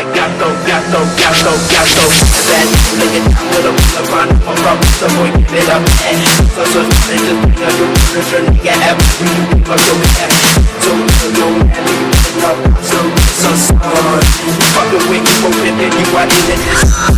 I got that looking down with a full of run from rubber, so boy give it up. So just bring out your furniture, nigga, have me pick up your cat. So your man, nigga, pick up so sorry. Fuck the way you open it, you are in this.